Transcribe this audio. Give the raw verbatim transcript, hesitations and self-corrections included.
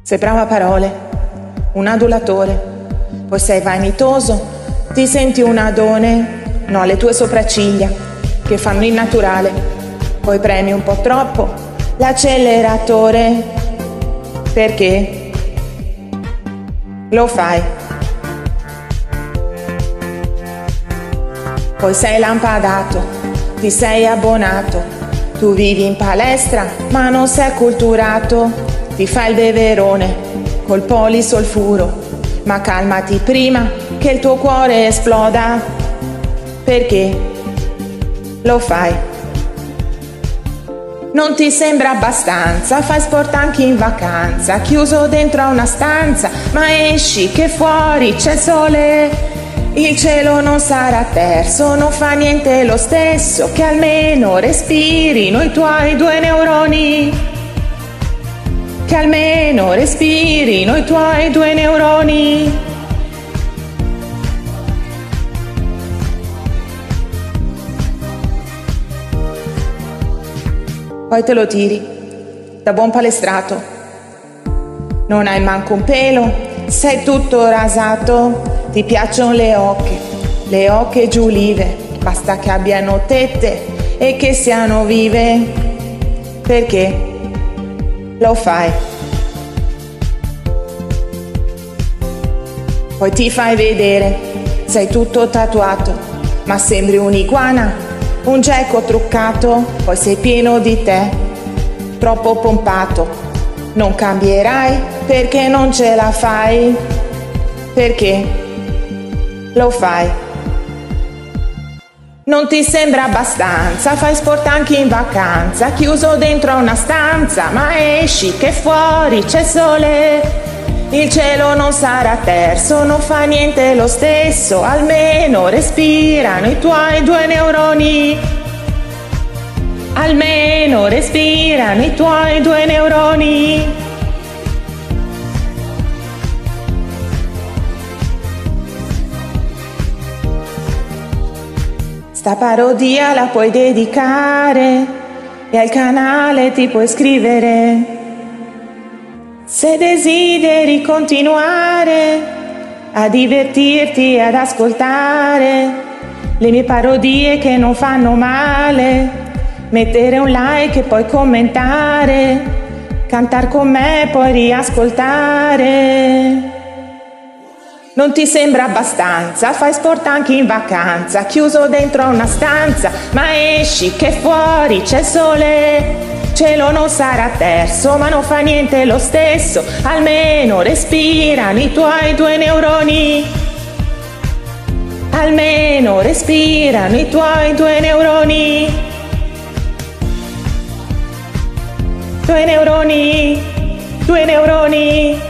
Sei brava a parole, un adulatore, poi sei vanitoso, ti senti un adone, no, le tue sopracciglia che fanno il naturale, poi premi un po' troppo l'acceleratore, perché lo fai. Poi sei lampadato, ti sei abbonato, tu vivi in palestra ma non sei acculturato, ti fai il beverone col polisolfuro, ma calmati prima che il tuo cuore esploda, perché lo fai. Non ti sembra abbastanza, fai sport anche in vacanza, chiuso dentro a una stanza, ma esci che fuori c'è il sole, il cielo non sarà terzo, non fa niente lo stesso, che almeno respirino i tuoi due neuroni, che almeno respirino i tuoi due neuroni. Poi te lo tiri, da buon palestrato, non hai manco un pelo, sei tutto rasato, ti piacciono le oche, le oche giulive, basta che abbiano tette e che siano vive, perché lo fai. Poi ti fai vedere, sei tutto tatuato, ma sembri un'iguana, un geco truccato, poi sei pieno di te, troppo pompato, non cambierai perché non ce la fai, perché lo fai. Non ti sembra abbastanza, fai sport anche in vacanza, chiuso dentro a una stanza, ma esci che fuori c'è sole, il cielo non sarà terzo, non fa niente lo stesso, almeno respirano i tuoi due neuroni, almeno respirano i tuoi due neuroni. Sta parodia la puoi dedicare e al canale ti puoi iscrivere. Se desideri continuare a divertirti e ad ascoltare le mie parodie che non fanno male, mettere un like e poi commentare, cantar con me e poi riascoltare. Non ti sembra abbastanza, fai sport anche in vacanza, chiuso dentro a una stanza, ma esci che fuori c'è il sole, cielo non sarà terzo, ma non fa niente lo stesso, almeno respirano i tuoi due neuroni, almeno respirano i tuoi due neuroni, due neuroni, due neuroni.